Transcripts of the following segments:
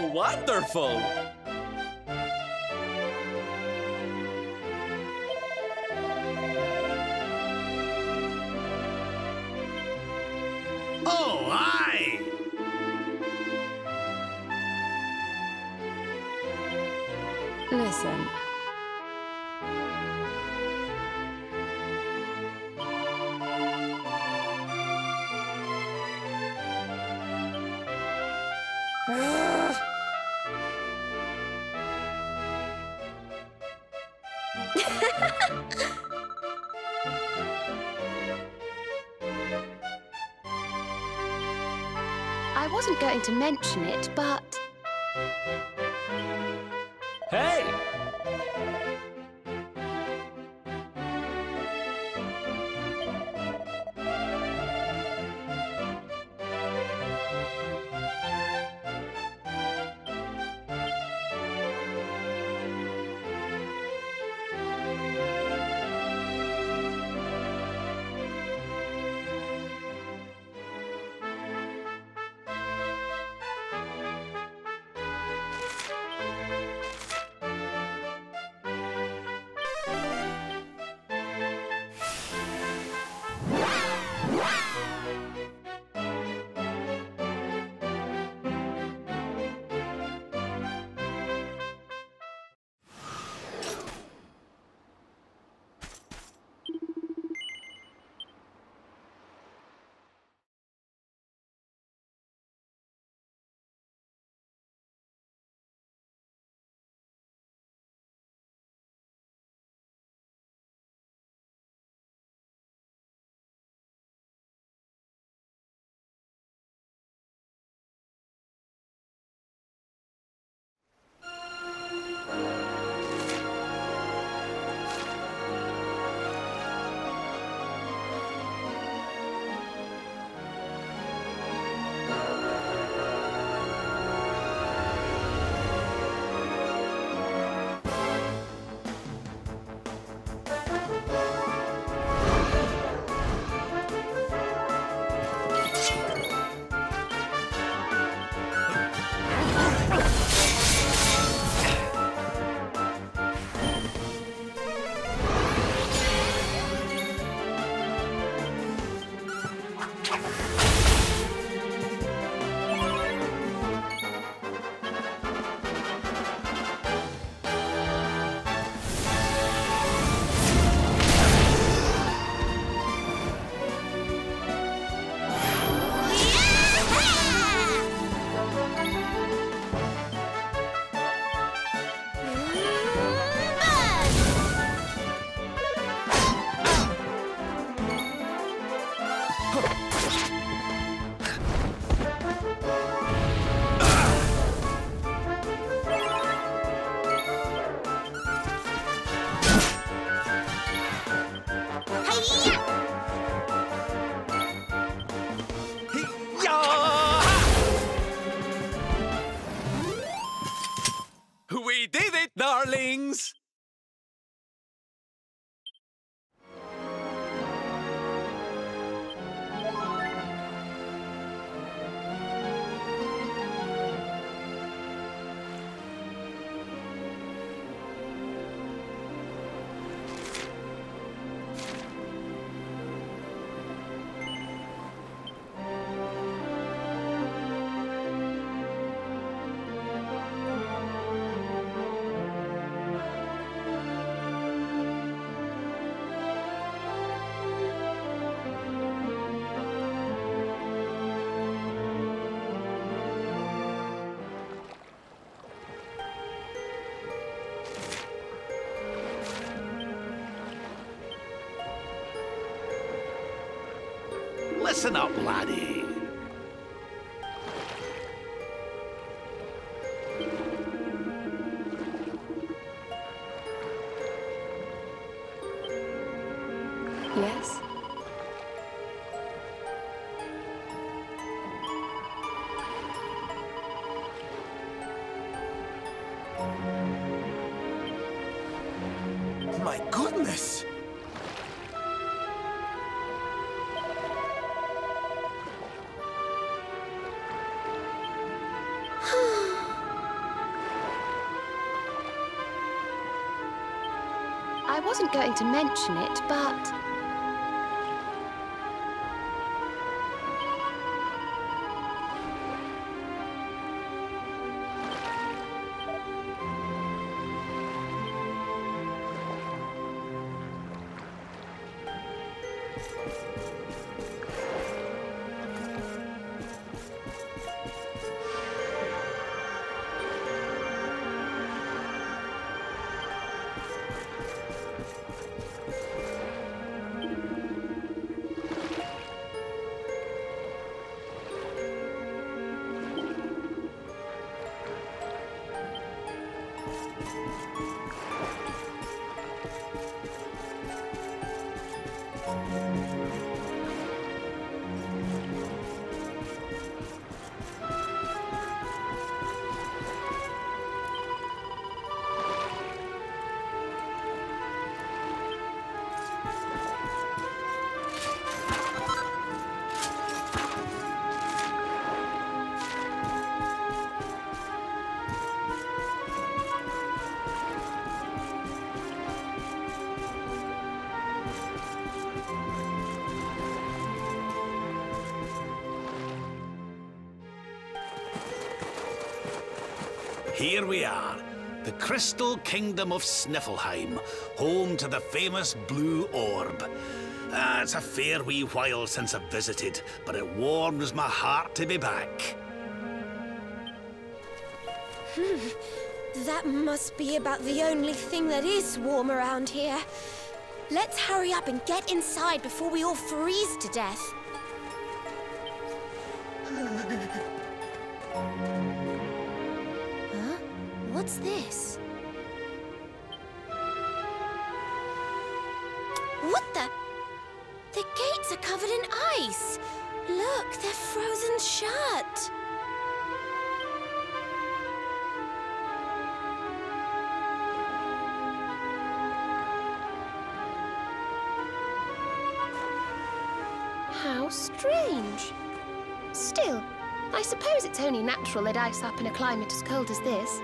How wonderful! Oh, aye! Listen. I wasn't going to mention it, but... Hey! We did it, darlings! Listen up, laddie. Yes? My goodness! wasn't going to mention it, but... Here we are, the Crystal Kingdom of Sniflheim, home to the famous Blue Orb. It's a fair wee while since I've visited, but it warms my heart to be back. That must be about the only thing that is warm around here. Let's hurry up and get inside before we all freeze to death. Huh? What's this? What the? The gates are covered in ice. Look, they're frozen shut. How strange. Still, I suppose it's only natural they'd ice up in a climate as cold as this.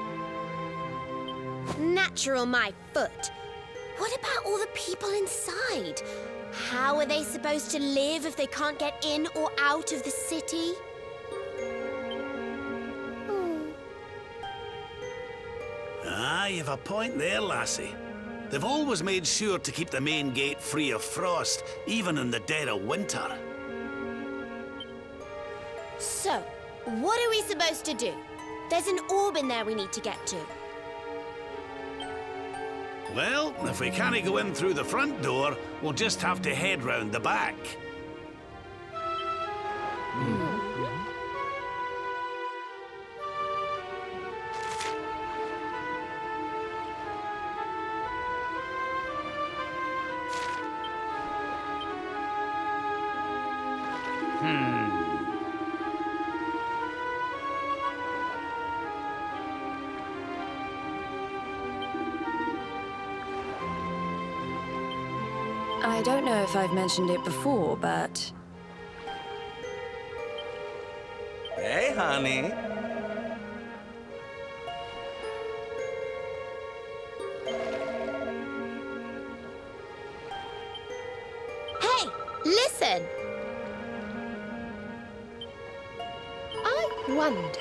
Natural, my foot. What about all the people inside? How are they supposed to live if they can't get in or out of the city? You've a point there, lassie. They've always made sure to keep the main gate free of frost, even in the dead of winter. So, what are we supposed to do? There's an orb in there we need to get to. Well, if we can't go in through the front door, we'll just have to head round the back. I don't know if I've mentioned it before, but... Hey, honey. Hey, listen! I wonder...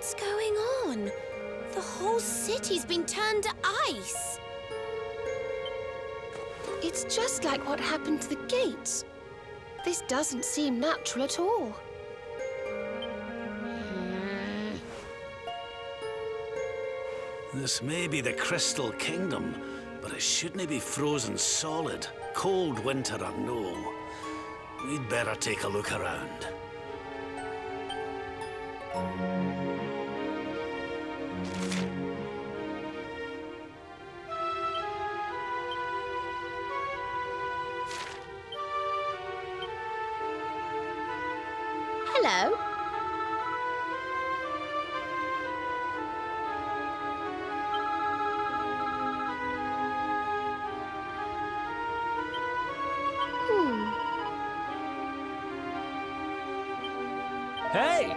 What's going on? The whole city's been turned to ice. It's just like what happened to the gates. This doesn't seem natural at all. This may be the Crystal Kingdom, but it shouldn't be frozen solid. Cold winter or no. We'd better take a look around. Hello? Hey!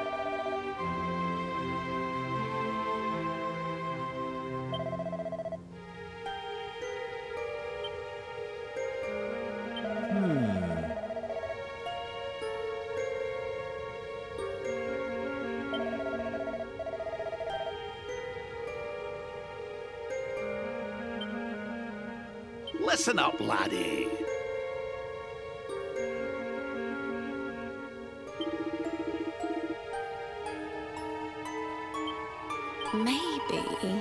Listen up, laddie. Maybe.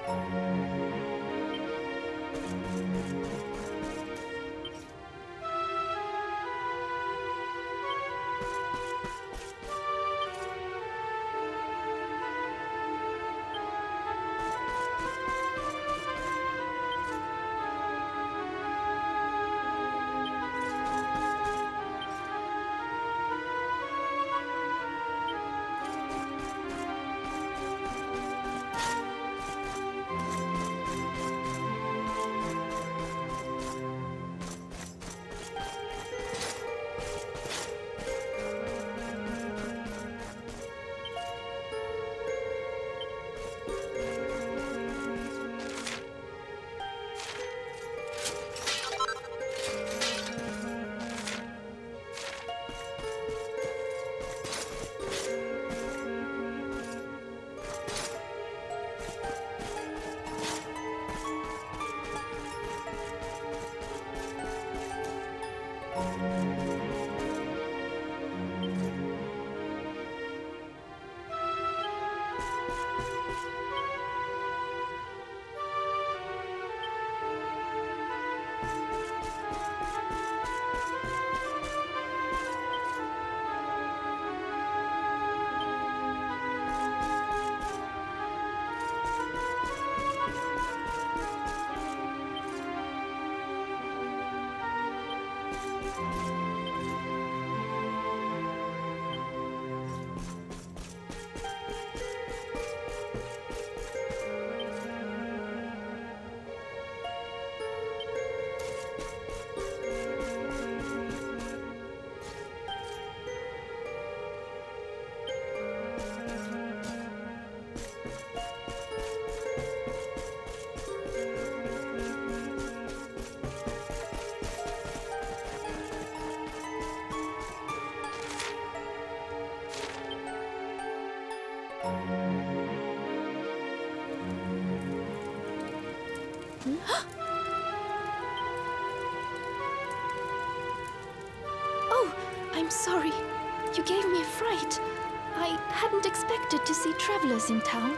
Oh, I'm sorry. You gave me a fright. I hadn't expected to see travelers in town.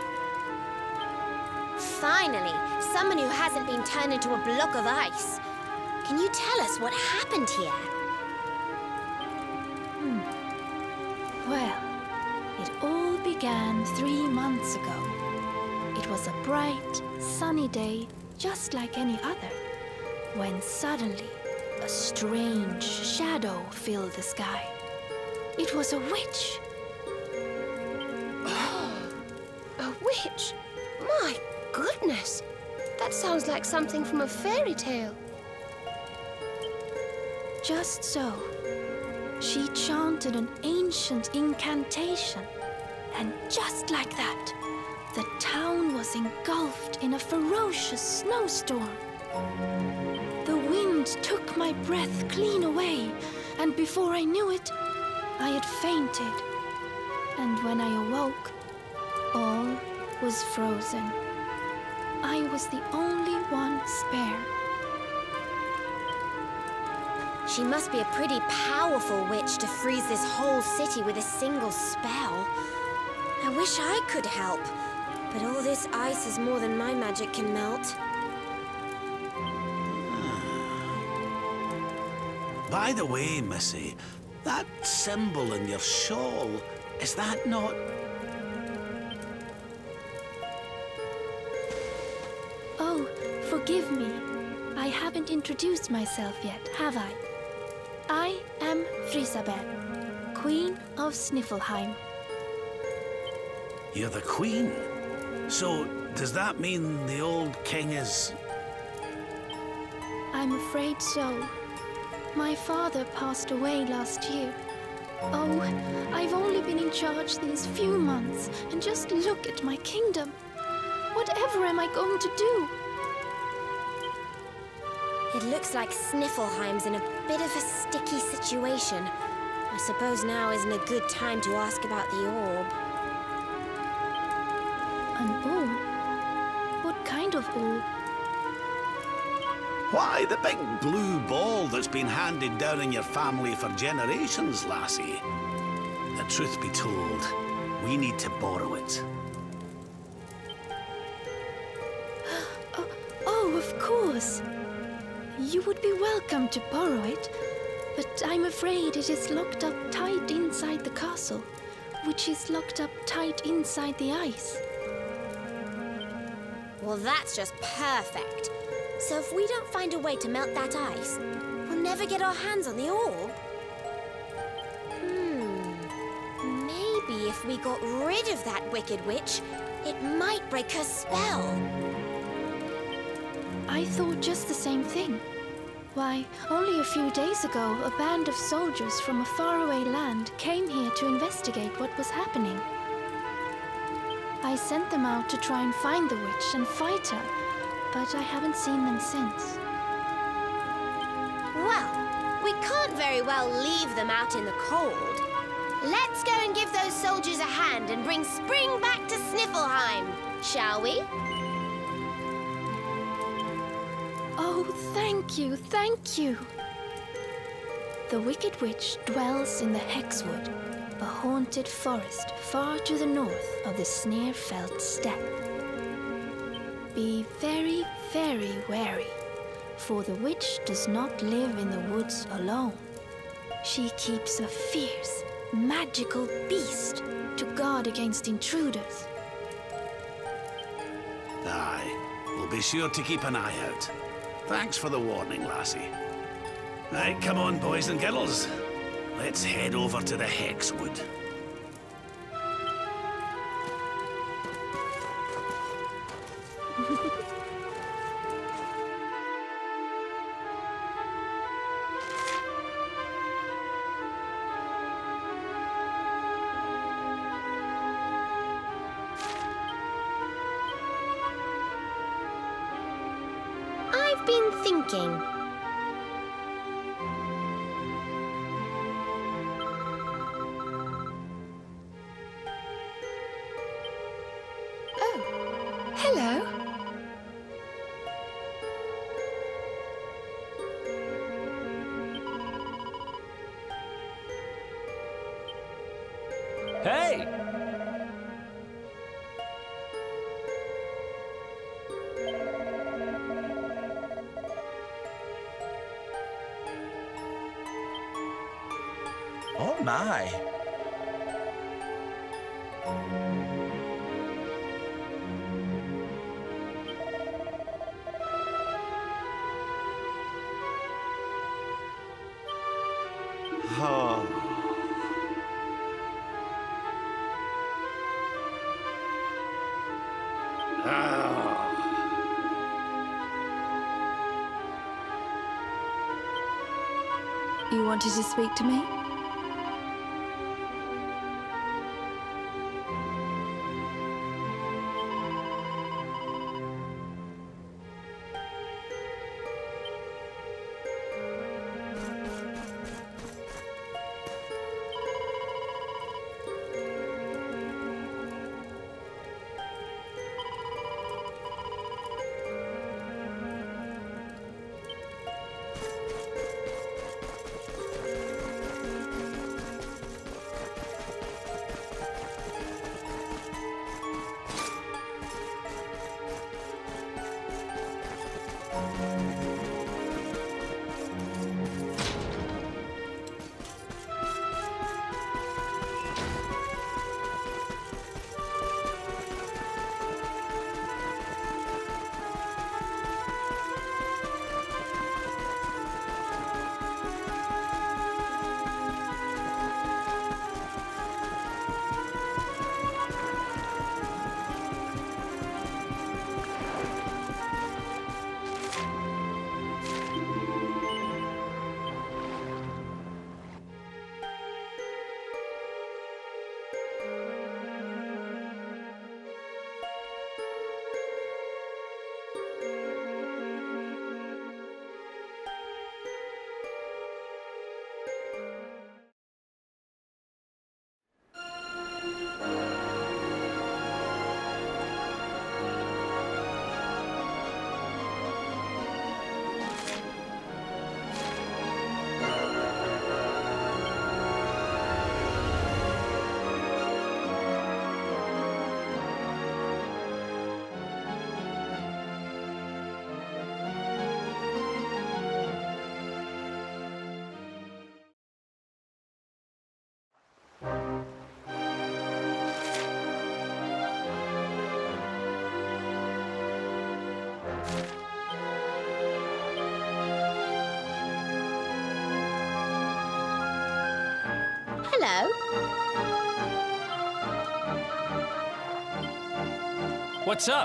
Finally, someone who hasn't been turned into a block of ice. Can you tell us what happened here? Well, it all began 3 months ago. It was a bright, sunny day, just like any other, when suddenly a strange shadow filled the sky. It was a witch. A witch? My goodness! That sounds like something from a fairy tale. Just so. She chanted an ancient incantation, and just like that, the town was engulfed in a ferocious snowstorm. The wind took my breath clean away, and before I knew it, I had fainted. And when I awoke, all was frozen. I was the only one spare. She must be a pretty powerful witch to freeze this whole city with a single spell. I wish I could help, but all this ice is more than my magic can melt. By the way, Missy, that symbol in your shawl, is that not... Oh, forgive me. I haven't introduced myself yet, have I? I am Frysabel, Queen of Sniflheim. You're the queen? So, does that mean the old king is... I'm afraid so. My father passed away last year. Oh, I've only been in charge these few months, and just look at my kingdom. Whatever am I going to do? It looks like Sniflheim's in a bit of a sticky situation. I suppose now isn't a good time to ask about the orb. An orb? What kind of orb? Why, the big blue ball that's been handed down in your family for generations, lassie. The truth be told, we need to borrow it. course. You would be welcome to borrow it, but I'm afraid it is locked up tight inside the castle, which is locked up tight inside the ice. Well, that's just perfect. So if we don't find a way to melt that ice, we'll never get our hands on the orb. Maybe if we got rid of that wicked witch, it might break her spell. I thought just the same thing. Why, only a few days ago, a band of soldiers from a faraway land came here to investigate what was happening. I sent them out to try and find the witch and fight her, but I haven't seen them since. Well, we can't very well leave them out in the cold. Let's go and give those soldiers a hand and bring spring back to Sniflheim, shall we? Oh, thank you, thank you. The Wicked Witch dwells in the Hekswood, a haunted forest far to the north of the Snærfelt steppe. Be very, very wary, for the witch does not live in the woods alone. She keeps a fierce, magical beast to guard against intruders. Aye, we'll be sure to keep an eye out. Thanks for the warning, lassie. Right, come on, boys and girls. Let's head over to the Hekswood. I've been thinking. Oh, hello. Hey! Oh my! Oh. You wanted to speak to me? Hello? What's up?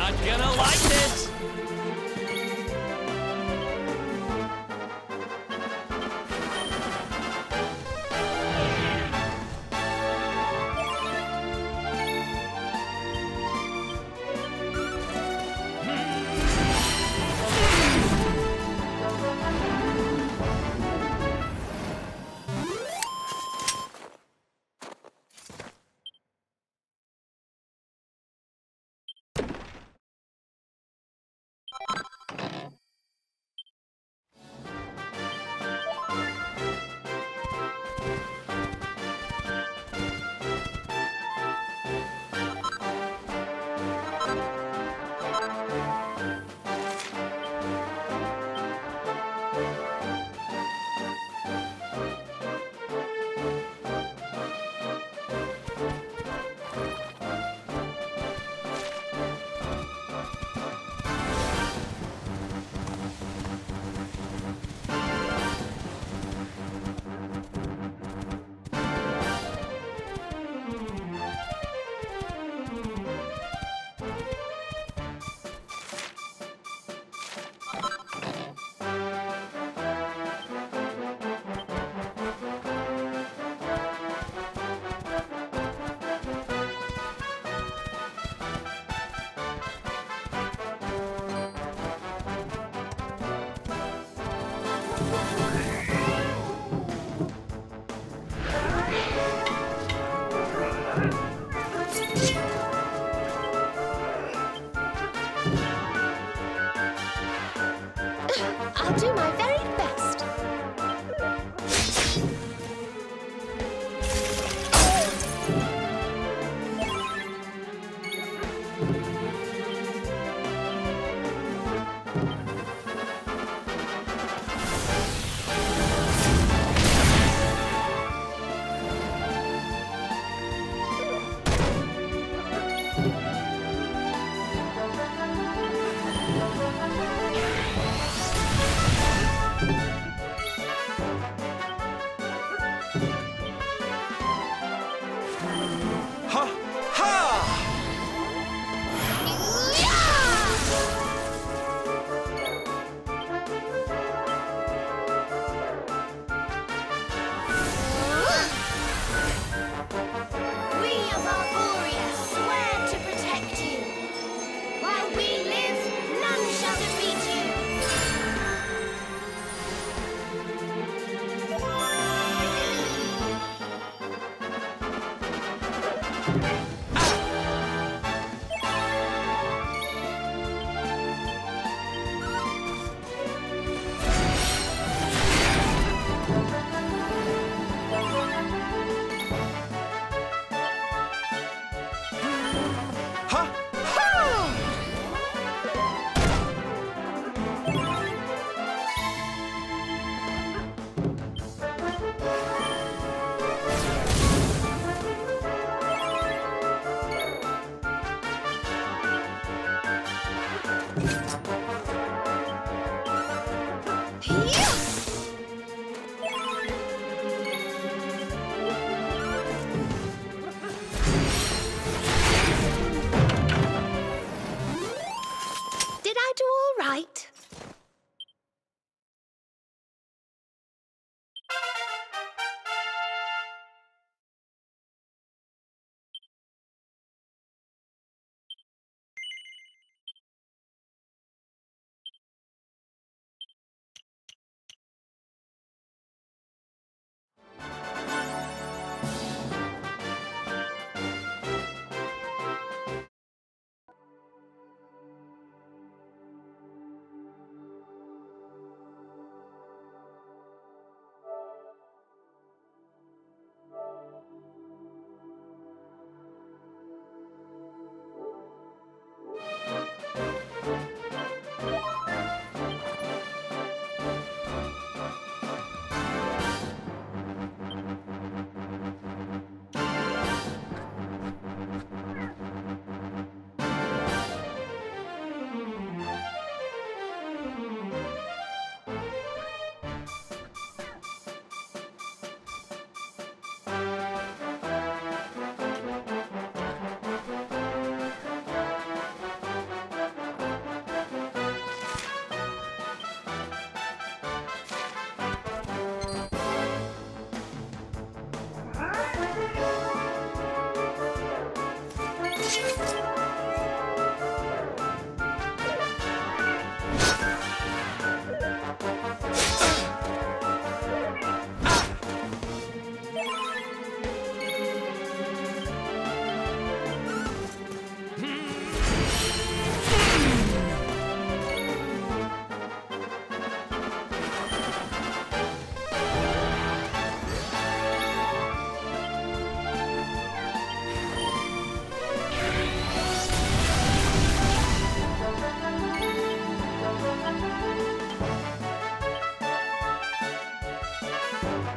not gonna like this! I'll do my very best.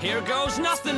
Here goes nothing.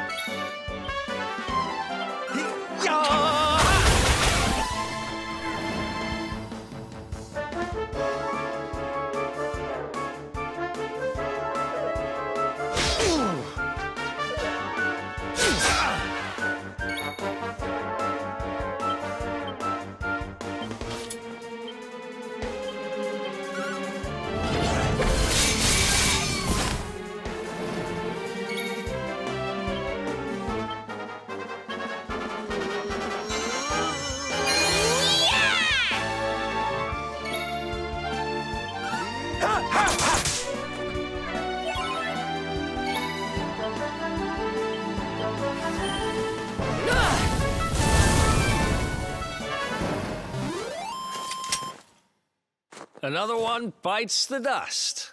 Another one bites the dust.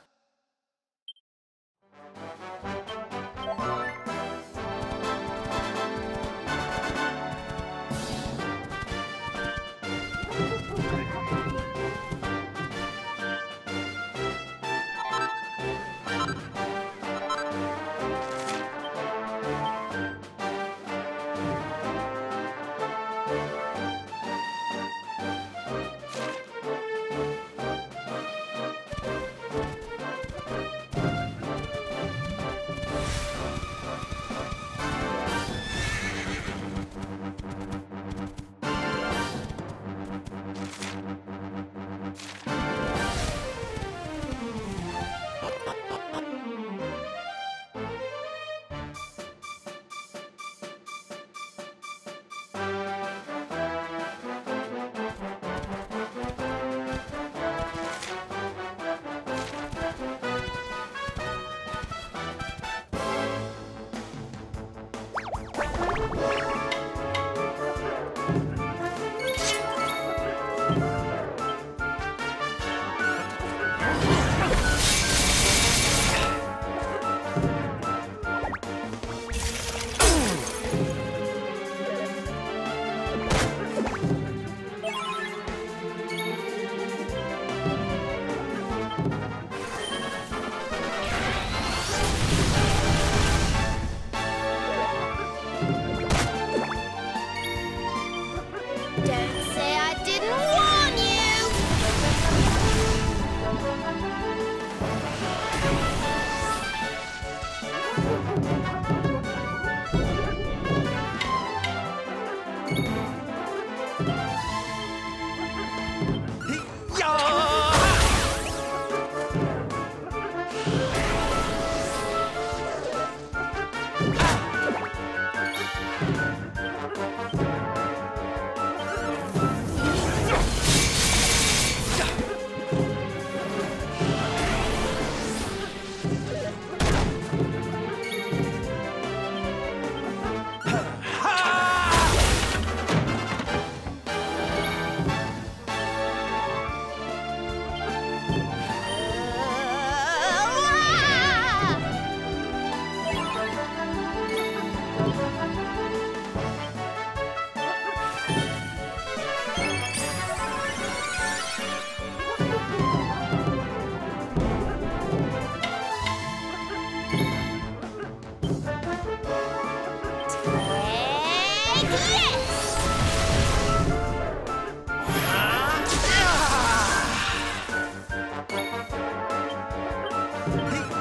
Hey!